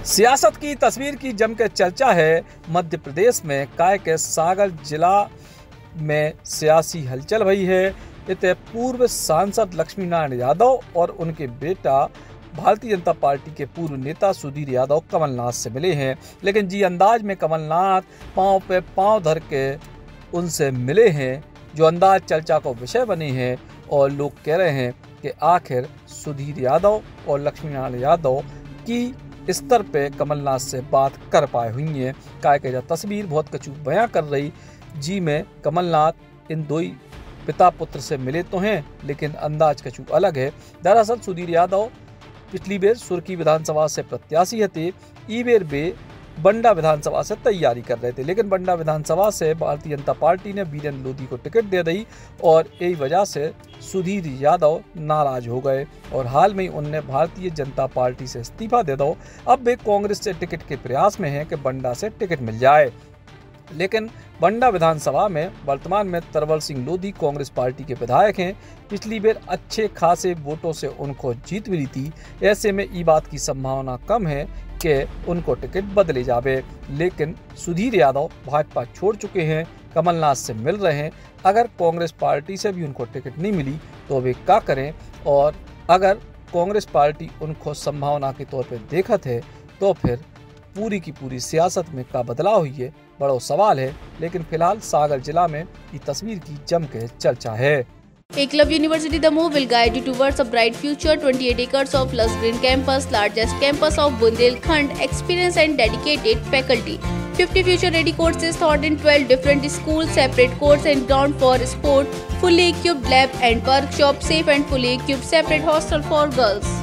सियासत की तस्वीर की जमकर चर्चा है। मध्य प्रदेश में काय के सागर जिला में सियासी हलचल भई है। इतने पूर्व सांसद लक्ष्मी नारायण यादव और उनके बेटा भारतीय जनता पार्टी के पूर्व नेता सुधीर यादव कमलनाथ से मिले हैं, लेकिन जी अंदाज में कमलनाथ पांव पे पांव धर के उनसे मिले हैं, जो अंदाज चर्चा को विषय बने हैं। और लोग कह रहे हैं कि आखिर सुधीर यादव और लक्ष्मी नारायण यादव की स्तर पे कमलनाथ से बात कर पाए हुई है। काय के तस्वीर बहुत कचू बयां कर रही। जी में कमलनाथ इन दो ही पिता पुत्र से मिले तो हैं, लेकिन अंदाज कचू अलग है। दरअसल सुधीर यादव पिछली बेर सुर्खी विधानसभा से प्रत्याशी थे। ई बेर वे बंडा विधानसभा से तैयारी कर रहे थे, लेकिन बंडा विधानसभा से भारतीय जनता पार्टी ने बीरेन लोधी को टिकट दे दी और यही वजह से सुधीर यादव नाराज हो गए और हाल में ही उनने भारतीय जनता पार्टी से इस्तीफा दे दो। अब वे कांग्रेस से टिकट के प्रयास में हैं कि बंडा से टिकट मिल जाए। लेकिन बंडा विधानसभा में वर्तमान में तरवल सिंह लोधी कांग्रेस पार्टी के विधायक हैं। पिछली बेर अच्छे खासे वोटों से उनको जीत मिली थी। ऐसे में ये बात की संभावना कम है कि उनको टिकट बदले जावे। लेकिन सुधीर यादव भाजपा छोड़ चुके हैं, कमलनाथ से मिल रहे हैं। अगर कांग्रेस पार्टी से भी उनको टिकट नहीं मिली तो वे क्या करें, और अगर कांग्रेस पार्टी उनको संभावना के तौर पर देखत है तो फिर पूरी की पूरी सियासत में क्या बदलाव हुई है, बड़ा सवाल है। लेकिन फिलहाल सागर जिला में ये तस्वीर की जम के चर्चा है। Eklavya University Damoh will guide you towards a bright future. 28 acres of lush green campus, largest campus of Bundelkhand, experienced and dedicated faculty. 50 future-ready courses taught in 12 different schools, separate courts and ground for sport, fully equipped lab and workshop, safe and fully equipped separate hostel for girls.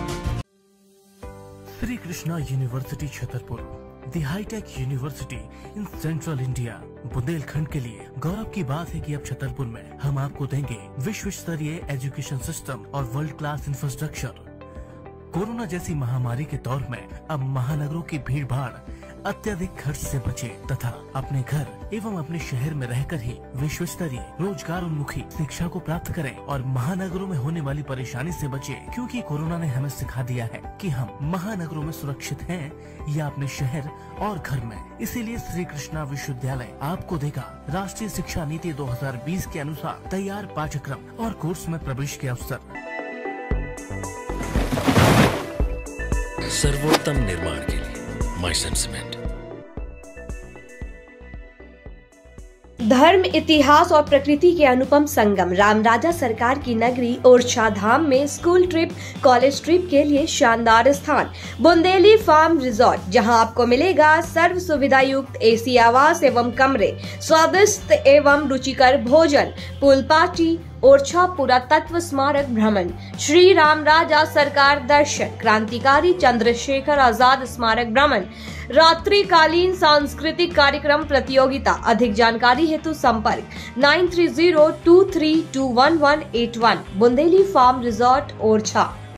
Sri Krishna University Chhatarpur, the high-tech university in Central India. Bundelkhand के लिए गौरव की बात है कि अब छतरपुर में हम आपको देंगे विश्व स्तरीय एजुकेशन सिस्टम और वर्ल्ड क्लास इंफ्रास्ट्रक्चर। कोरोना जैसी महामारी के दौर में अब महानगरों की भीड़ भाड़ अत्यधिक खर्च से बचे तथा अपने घर एवं अपने शहर में रहकर ही विश्व स्तरीय रोजगार उन्मुखी शिक्षा को प्राप्त करें और महानगरों में होने वाली परेशानी से बचे, क्योंकि कोरोना ने हमें सिखा दिया है कि हम महानगरों में सुरक्षित हैं या अपने शहर और घर में। इसीलिए श्री कृष्णा विश्वविद्यालय आपको देगा राष्ट्रीय शिक्षा नीति 2020 के अनुसार तैयार पाठ्यक्रम और कोर्स में प्रवेश के अवसर। सर्वोत्तम निर्माण के लिए माइसन सीमेंट। धर्म, इतिहास और प्रकृति के अनुपम संगम रामराजा सरकार की नगरी ओरछा धाम में स्कूल ट्रिप, कॉलेज ट्रिप के लिए शानदार स्थान बुंदेली फार्म रिजॉर्ट, जहां आपको मिलेगा सर्व सुविधा युक्त एसी आवास एवं कमरे, स्वादिष्ट एवं रुचिकर भोजन, पूल पार्टी, ओरछा पुरातत्व स्मारक भ्रमण, श्री रामराजा सरकार दर्शन, क्रांतिकारी चंद्रशेखर आजाद स्मारक भ्रमण, रात्रिकालीन सांस्कृतिक कार्यक्रम प्रतियोगिता। अधिक जानकारी हेतु संपर्क 9302321181। Bundeli farm resort Orchha.